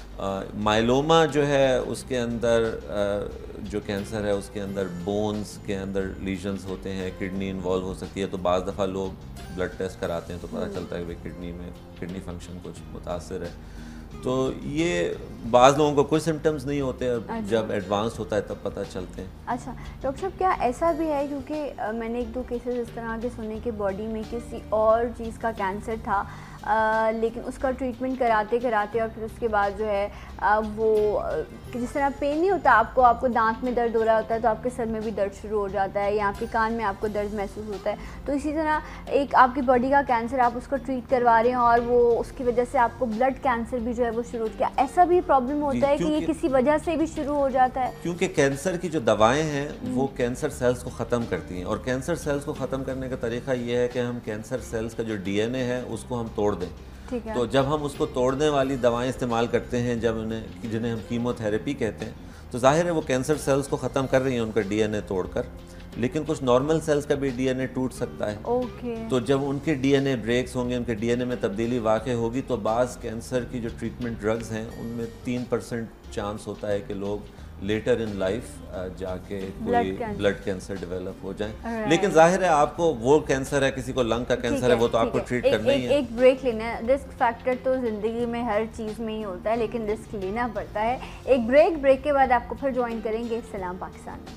माइलोमा जो है उसके अंदर आ, जो कैंसर है उसके अंदर बोन्स के अंदर लीजन्स होते हैं, किडनी इन्वॉल्व हो सकती है, तो बाज़ दफ़ा लोग ब्लड टेस्ट कराते हैं तो पता चलता है कि भाई किडनी में किडनी फंक्शन कुछ मुतासर है। तो ये बाज़ लोगों को कोई सिम्टम्स नहीं होते, अच्छा। जब एडवांस होता है तब पता चलते हैं। अच्छा डॉक्टर साहब, क्या ऐसा भी है, क्योंकि मैंने एक दो केसेस इस तरह के सुने कि बॉडी में किसी और चीज़ का कैंसर था, आ, लेकिन उसका ट्रीटमेंट कराते कराते और फिर उसके बाद जो है आ, वो जिस तरह पेन नहीं होता आपको, आपको दांत में दर्द हो रहा होता है तो आपके सर में भी दर्द शुरू हो जाता है, या आपके कान में आपको दर्द महसूस होता है, तो इसी तरह एक आपकी बॉडी का कैंसर आप उसको ट्रीट करवा रहे हैं और वो उसकी वजह से आपको ब्लड कैंसर भी जो है वो शुरू हो गया, ऐसा भी प्रॉब्लम होता है कि ये किसी वजह से भी शुरू हो जाता है? क्योंकि कैंसर की जो दवाएँ हैं वो कैंसर सेल्स को ख़त्म करती हैं, और कैंसर सेल्स को ख़त्म करने का तरीका ये है कि हम कैंसर सेल्स का जो डी एन ए है उसको हम तोड़ दें। ठीक है। तो जब हम उसको तोड़ने वाली दवाएं इस्तेमाल करते हैं, जब उन्हें जिन्हें हम कीमोथेरेपी कहते हैं, तो जाहिर है वो कैंसर सेल्स को ख़त्म कर रही हैं उनका डीएनए तोड़कर, लेकिन कुछ नॉर्मल सेल्स का भी डीएनए टूट सकता है। ओके। तो जब उनके डीएनए ब्रेक्स होंगे, उनके डीएनए में तब्दीली वाक़ होगी, तो बाज़ कैंसर की जो ट्रीटमेंट ड्रग्स हैं उनमें तीन परसेंट चांस होता है कि लोग लेटर इन लाइफ जाके कोई ब्लड कैंसर डेवलप हो जाए। लेकिन जाहिर है आपको वो कैंसर है, किसी को लंग का कैंसर है, वो तो आपको ट्रीट करना ही है। एक ब्रेक लेना है, रिस्क फैक्टर तो ज़िंदगी में हर चीज़ में ही होता है, लेकिन रिस्क लेना पड़ता है। एक ब्रेक ब्रेक के बाद आपको फिर ज्वाइन करेंगे सलाम Pakistan.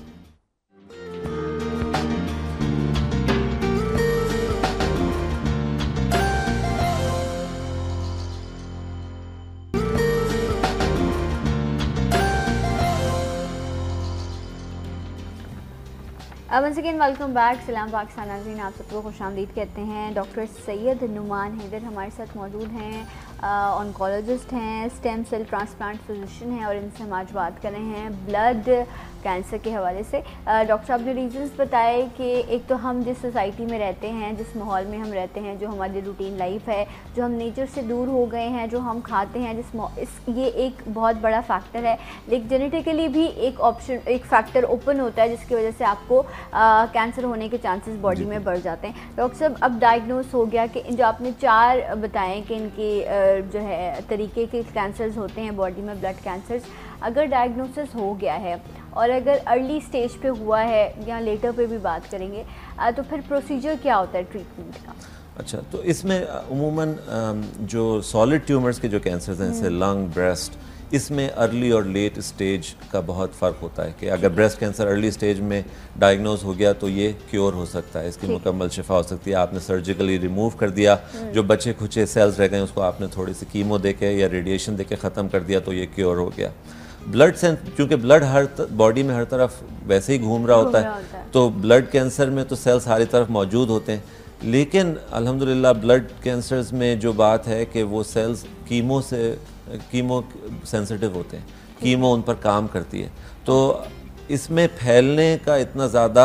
Once again welcome back, सलाम पाकिस्तान नाज़रीन, आप सबको खुशामदीद कहते हैं। डॉक्टर सैयद नुमान हैदर हमारे साथ मौजूद हैं, ऑन्कोलॉजिस्ट हैं, स्टेम सेल ट्रांसप्लांट फिजिशियन हैं, और इनसे हम आज बात कर रहे हैं ब्लड कैंसर के हवाले से। डॉक्टर साहब ने रीजंस बताए कि एक तो हम जिस सोसाइटी में रहते हैं, जिस माहौल में हम रहते हैं, जो हमारी रूटीन लाइफ है, जो हम नेचर से दूर हो गए हैं, जो हम खाते हैं, जिस इस ये एक बहुत बड़ा फैक्टर है। लेकिन जेनेटिकली भी एक ऑप्शन एक फैक्टर ओपन होता है जिसकी वजह से आपको कैंसर होने के चांसेस बॉडी में बढ़ जाते हैं। डॉक्टर साहब, अब डायग्नोस हो गया कि जो आपने चार बताएं कि इनके जो है तरीके के कैंसर्स होते हैं बॉडी में, ब्लड कैंसर्स, अगर डायग्नोसिस हो गया है और अगर अर्ली स्टेज पे हुआ है या लेटर पे भी बात करेंगे, तो फिर प्रोसीजर क्या होता है ट्रीटमेंट का? अच्छा, तो इसमें उमूमन जो सॉलिड ट्यूमर्स के जो कैंसर्स हैं जैसे लंग, ब्रेस्ट, इसमें अर्ली और लेट स्टेज का बहुत फ़र्क होता है कि अगर ब्रेस्ट कैंसर अर्ली स्टेज में डायग्नोज हो गया तो ये क्योर हो सकता है, इसकी मुकम्मल शिफा हो सकती है। आपने सर्जिकली रिमूव कर दिया, जो बचे खुचे सेल्स रह गए उसको आपने थोड़ी सी कीमो देके या रेडिएशन देके ख़त्म कर दिया तो ये क्योर हो गया। ब्लड सेंस, क्योंकि ब्लड हर बॉडी में हर तरफ वैसे ही घूम रहा होता है, तो ब्लड कैंसर में तो सेल्स सारी तरफ मौजूद होते हैं, लेकिन अल्हम्दुलिल्लाह ब्लड कैंसर्स में जो बात है कि वो सेल्स कीमो से कीमो सेंसिटिव होते हैं, कीमो उन पर काम करती है, तो इसमें फैलने का इतना ज़्यादा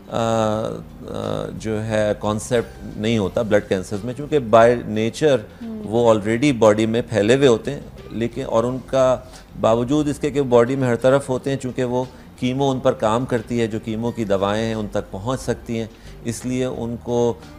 जो है कॉन्सेप्ट नहीं होता ब्लड कैंसर्स में, क्योंकि बाय नेचर वो ऑलरेडी बॉडी में फैले हुए होते हैं, लेकिन और उनका बावजूद इसके कि बॉडी में हर तरफ होते हैं, चूँकि वो कीमो उन पर काम करती है, जो कीमो की दवाएं हैं उन तक पहुंच सकती हैं, इसलिए उनको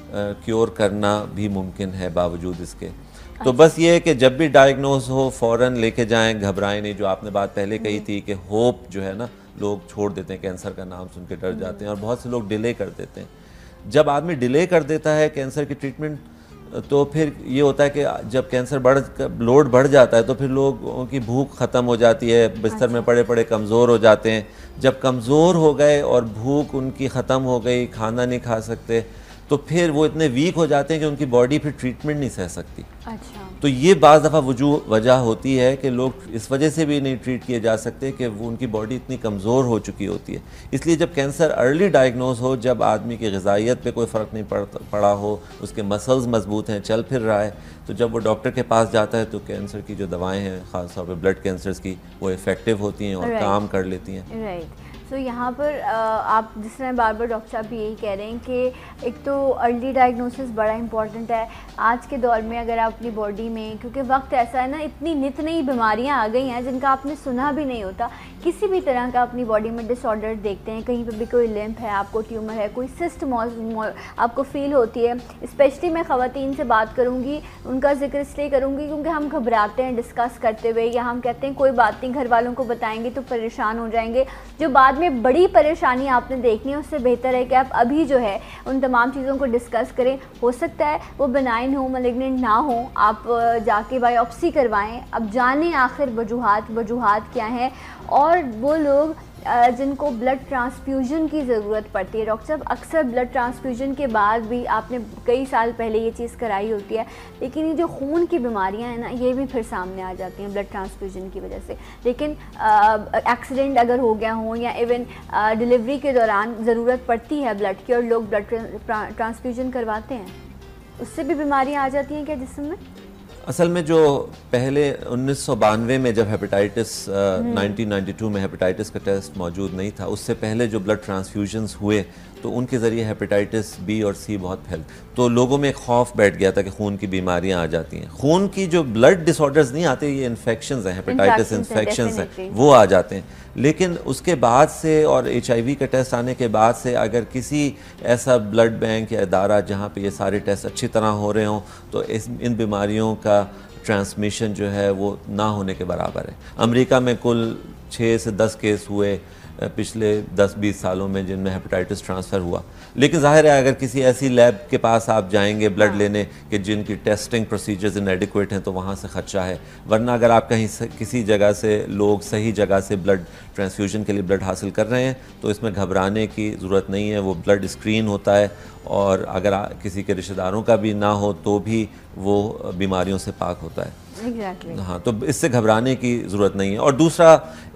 क्योर करना भी मुमकिन है बावजूद इसके। तो बस ये है कि जब भी डायग्नोज हो फ़ौरन लेके जाएं, घबराएं नहीं। जो आपने बात पहले कही थी कि होप जो है ना, लोग छोड़ देते हैं, कैंसर का नाम सुन के डर जाते हैं, और बहुत से लोग डिले कर देते हैं। जब आदमी डिले कर देता है कैंसर की ट्रीटमेंट, तो फिर ये होता है कि जब कैंसर बढ़ लोड बढ़ जाता है तो फिर लोगों की भूख ख़त्म हो जाती है, बिस्तर में पड़े पड़े कमज़ोर हो जाते हैं। जब कमज़ोर हो गए और भूख उनकी ख़त्म हो गई, खाना नहीं खा सकते, तो फिर वो इतने वीक हो जाते हैं कि उनकी बॉडी फिर ट्रीटमेंट नहीं सह सकती। अच्छा। तो ये बाज़ दफ़ा वजूह वजह होती है कि लोग इस वजह से भी नहीं ट्रीट किए जा सकते कि वो उनकी बॉडी इतनी कमज़ोर हो चुकी होती है। इसलिए जब कैंसर अर्ली डायग्नोज हो, जब आदमी की ग़िज़ाइयत पे कोई फ़र्क नहीं पड़ पड़ा हो, उसके मसल्स मजबूत हैं, चल फिर रहा है, तो जब वो डॉक्टर के पास जाता है तो कैंसर की जो दवाएँ हैं, ख़ास तौर पर ब्लड कैंसर्स की, वो इफ़ेक्टिव होती हैं और right. काम कर लेती हैं। राइट। तो यहाँ पर आप जिस तरह बार बार डॉक्टर साहब भी यही कह रहे हैं कि एक तो अर्ली डायग्नोसिस बड़ा इंपॉर्टेंट है आज के दौर में। अगर आप अपनी बॉडी में, क्योंकि वक्त ऐसा है ना, इतनी नित नई बीमारियाँ आ गई हैं जिनका आपने सुना भी नहीं होता, किसी भी तरह का अपनी बॉडी में डिसऑर्डर देखते हैं, कहीं पर भी कोई लिम्फ है, आपको ट्यूमर है, कोई सिस्ट आपको फील होती है। स्पेशली मैं ख़वातीन से बात करूँगी, उनका जिक्र इसलिए करूँगी क्योंकि हम घबराते हैं डिस्कस करते हुए, या हम कहते हैं कोई बात नहीं, घर वालों को बताएंगे तो परेशान हो जाएंगे। जो बाद में बड़ी परेशानी आपने देखनी है, उससे बेहतर है कि आप अभी जो है उन तमाम चीज़ों को डिस्कस करें। हो सकता है वो बेनाइन हो, मैलिग्नेंट ना हो, आप जाके बायोप्सी करवाएं, अब जानें आखिर वजूहात वजूहात क्या हैं। और वो लोग जिनको ब्लड ट्रांसफ्यूजन की ज़रूरत पड़ती है, डॉक्टर साहब अक्सर ब्लड ट्रांसफ्यूजन के बाद भी, आपने कई साल पहले ये चीज़ कराई होती है, लेकिन ये जो खून की बीमारियां हैं ना, ये भी फिर सामने आ जाती हैं ब्लड ट्रांसफ्यूजन की वजह से। लेकिन एक्सीडेंट अगर हो गया हो या इवन डिलीवरी के दौरान ज़रूरत पड़ती है ब्लड की और लोग ब्लड ट्रांसफ्यूजन करवाते हैं, उससे भी बीमारियाँ आ जाती हैं क्या जिस्म में? असल में जो पहले उन्नीस सौ बानवे में जब हेपेटाइटिस नाइनटीन नाइंटी टू में हेपेटाइटिस का टेस्ट मौजूद नहीं था, उससे पहले जो ब्लड ट्रांसफ्यूजन्स हुए तो उनके ज़रिए हेपेटाइटिस बी और सी बहुत फैल, तो लोगों में एक खौफ बैठ गया था कि खून की बीमारियां आ जाती हैं। खून की जो ब्लड डिसऑर्डर्स नहीं आते, ये इन्फेक्शंस हैं, हेपेटाइटिस इन्फेक्शंस हैं, वो आ जाते हैं। लेकिन उसके बाद से और एच आई वी का टेस्ट आने के बाद से अगर किसी ऐसा ब्लड बैंक या इदारा जहाँ पे ये सारे टेस्ट अच्छी तरह हो रहे हों, तो इस इन बीमारियों का ट्रांसमिशन जो है वो ना होने के बराबर है। अमेरिका में कुल छः से दस केस हुए पिछले दस बीस सालों में जिनमें हेपेटाइटिस ट्रांसफ़र हुआ। लेकिन जाहिर है अगर किसी ऐसी लैब के पास आप जाएंगे ब्लड हाँ। लेने कि जिनकी टेस्टिंग प्रोसीजर्स इनएडिक्वेट हैं, तो वहाँ से खर्चा है। वरना अगर आप कहीं से, किसी जगह से लोग सही जगह से ब्लड ट्रांसफ्यूजन के लिए ब्लड हासिल कर रहे हैं, तो इसमें घबराने की ज़रूरत नहीं है। वो ब्लड स्क्रीन होता है और अगर किसी के रिश्तेदारों का भी ना हो तो भी वो बीमारियों से पाक होता है। Exactly. हाँ, तो इससे घबराने की ज़रूरत नहीं है। और दूसरा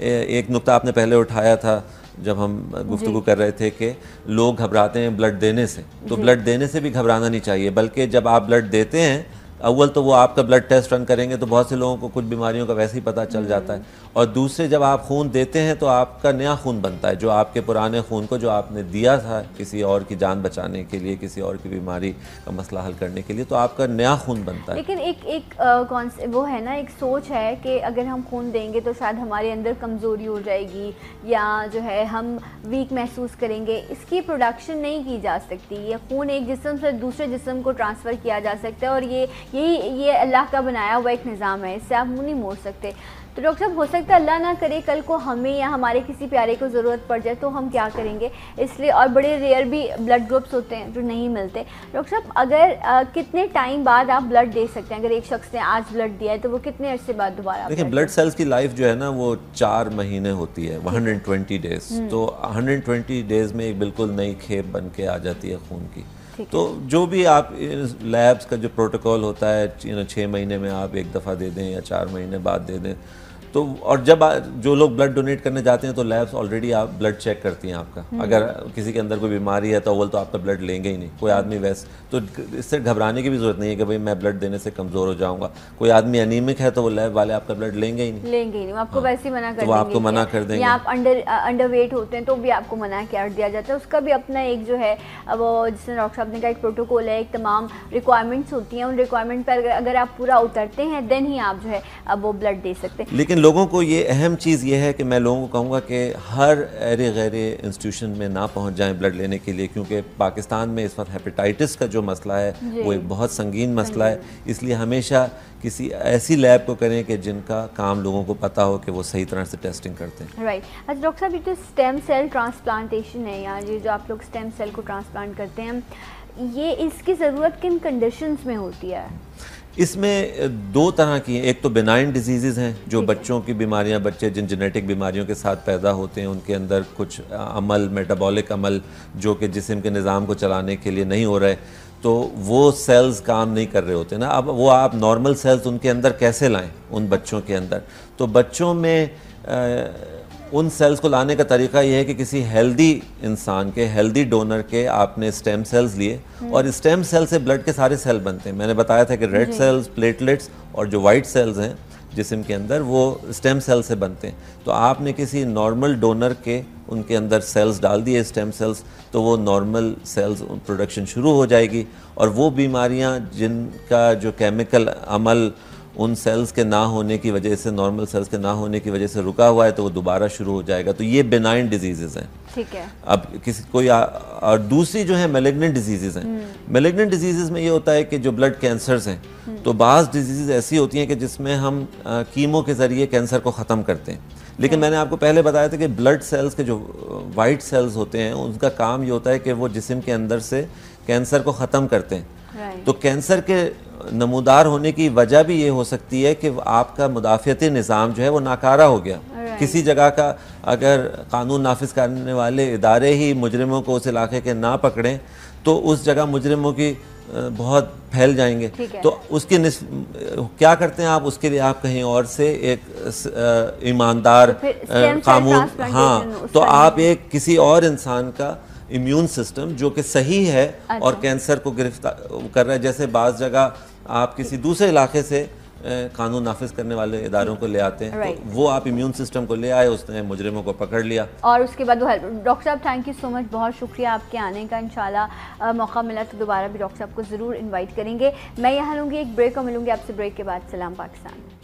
एक नुक्ता आपने पहले उठाया था जब हम गुफ्तगू कर रहे थे कि लोग घबराते हैं ब्लड देने से, तो ब्लड देने से भी घबराना नहीं चाहिए, बल्कि जब आप ब्लड देते हैं, अव्वल तो वो आपका ब्लड टेस्ट रन करेंगे तो बहुत से लोगों को कुछ बीमारियों का वैसे ही पता चल जाता है, और दूसरे जब आप खून देते हैं तो आपका नया खून बनता है, जो आपके पुराने खून को जो आपने दिया था किसी और की जान बचाने के लिए, किसी और की बीमारी का मसला हल करने के लिए, तो आपका नया खून बनता है। लेकिन एक एक कौन से वो है ना, एक सोच है कि अगर हम खून देंगे तो शायद हमारे अंदर कमज़ोरी हो जाएगी या जो है हम वीक महसूस करेंगे। इसकी प्रोडक्शन नहीं की जा सकती, ये खून एक जिस्म से दूसरे जिस्म को ट्रांसफ़र किया जा सकता है, और ये यही ये अल्लाह का बनाया हुआ एक निज़ाम है, इससे आप मुँह नहीं मोड़ सकते। तो डॉक्टर साहब हो सकता है अल्लाह ना करे कल को हमें या हमारे किसी प्यारे को ज़रूरत पड़ जाए, तो हम क्या करेंगे? इसलिए, और बड़े रेयर भी ब्लड ग्रुप्स होते हैं जो नहीं मिलते। डॉक्टर साहब अगर आ, कितने टाइम बाद आप ब्लड दे सकते हैं? अगर एक शख्स ने आज ब्लड दिया है तो वो कितने अरसे बाद दोबारा? देखिए, ब्लड सेल्स की लाइफ जो है ना वो चार महीने होती है, वन हंड्रेड ट्वेंटी डेज। तो वन हंड्रेड ट्वेंटी डेज में एक बिल्कुल नई खेप बन के आ जाती है खून की। तो जो भी आप लैब्स का जो प्रोटोकॉल होता है, छः महीने में आप एक दफ़ा दे दें या चार महीने बाद दे दें, तो और जब आ, जो लोग ब्लड डोनेट करने जाते हैं तो लैब्स ऑलरेडी आप ब्लड चेक करती हैं आपका, अगर किसी के अंदर कोई बीमारी है तो अव्वल तो आपका ब्लड लेंगे ही नहीं कोई आदमी वैसे, तो इससे घबराने की भी जरूरत नहीं है कि भाई मैं ब्लड देने से कमज़ोर हो जाऊंगा। कोई आदमी एनीमिक है तो वो लैब वाले आपका ब्लड लेंगे ही नहीं लेंगे ही नहीं आपको, हाँ। वैसे ही मना कर तो आपको मना कर देंगे। या आप अंडर अंडर वेट होते हैं तो भी आपको मना कर दिया जाता है, उसका भी अपना एक जो है वो जिसने डॉक्टर साहब ने कहा एक प्रोटोकॉल है, एक तमाम रिक्वायरमेंट्स होती हैं, उन रिक्वायरमेंट पर अगर आप पूरा उतरते हैं देन ही आप जो है अब वो ब्लड दे सकते हैं। लेकिन लोगों को ये अहम चीज़ ये है कि मैं लोगों को कहूँगा कि हर अरे गैरे इंस्टीट्यूशन में ना पहुँच जाएं ब्लड लेने के लिए, क्योंकि पाकिस्तान में इस वक्त हेपेटाइटिस का जो मसला है वो एक बहुत संगीन मसला है। इसलिए हमेशा किसी ऐसी लैब को करें कि जिनका काम लोगों को पता हो कि वो सही तरह से टेस्टिंग करते हैं। Right right. अच्छा डॉक्टर साहब, ये जो स्टेम सेल ट्रांसप्लांटेशन है या ये जो आप लोग स्टेम सेल को ट्रांसप्लांट करते हैं, ये इसकी ज़रूरत किन कंडीशंस में होती है? इसमें दो तरह की हैं, एक तो बेनाइन डिजीज़ हैं जो बच्चों की बीमारियां, बच्चे जिन जेनेटिक बीमारियों के साथ पैदा होते हैं उनके अंदर कुछ अमल, मेटाबॉलिक अमल जो कि जिस्म के निज़ाम को चलाने के लिए नहीं हो रहे, तो वो सेल्स काम नहीं कर रहे होते ना। अब वो आप नॉर्मल सेल्स उनके अंदर कैसे लाएं उन बच्चों के अंदर? तो बच्चों में आ, उन सेल्स को लाने का तरीका ये है कि किसी हेल्दी इंसान के, हेल्दी डोनर के आपने स्टेम सेल्स लिए और स्टेम सेल से ब्लड के सारे सेल बनते हैं। मैंने बताया था कि रेड सेल्स, प्लेटलेट्स और जो वाइट सेल्स हैं जिस्म के अंदर वो स्टेम सेल से बनते हैं। तो आपने किसी नॉर्मल डोनर के उनके अंदर सेल्स डाल दिए स्टेम सेल्स, तो वो नॉर्मल सेल्स प्रोडक्शन शुरू हो जाएगी और वो बीमारियां जिनका जो केमिकल अमल उन सेल्स के ना होने की वजह से, नॉर्मल सेल्स के ना होने की वजह से रुका हुआ है, तो वो दोबारा शुरू हो जाएगा। तो ये बेनाइन डिजीज़ हैं। ठीक है। अब किसी कोई आ, और दूसरी जो है मेलिग्नेंट डिजीज़ हैं। मेलिग्नेंट डिजीज़ में ये होता है कि जो ब्लड कैंसर्स हैं, तो बाज़ डिजीज़ ऐसी होती हैं कि जिसमें हम आ, कीमो के ज़रिए कैंसर को ख़त्म करते हैं। लेकिन मैंने आपको पहले बताया था कि ब्लड सेल्स के जो वाइट सेल्स होते हैं उनका काम ये होता है कि वो जिस्म के अंदर से कैंसर को ख़त्म करते हैं। तो कैंसर के नमूदार होने की वजह भी ये हो सकती है कि आपका मुदाफ़ियती निज़ाम जो है वो नाकारा हो गया। किसी जगह का अगर कानून नाफिज करने वाले इदारे ही मुजरिमों को उस इलाके के ना पकड़ें तो उस जगह मुजरिमों की बहुत फैल जाएंगे। तो उसकी क्या करते हैं आप, उसके लिए आप कहीं और से एक ईमानदार तो कानून, हाँ, तो आप एक किसी और इंसान का इम्यून सिस्टम जो कि सही है अच्छा। और कैंसर को गिरफ्तार कर रहा है, जैसे बाज़ जगह आप किसी दूसरे इलाके से कानून नाफिज करने वाले इदारों को ले आते हैं, तो वो आप इम्यून सिस्टम को ले आए, उसने मुजरिमों को पकड़ लिया और उसके बाद वो हेल्प। डॉक्टर साहब थैंक यू सो मच, बहुत शुक्रिया आपके आने का। इंशाल्लाह मौका मिला तो दोबारा भी डॉक्टर साहब को ज़रूर इन्वाइट करेंगे। मैं यहाँ लूँगी एक ब्रेक और मिलूँगी आपसे ब्रेक के बाद। सलाम पाकिस्तान।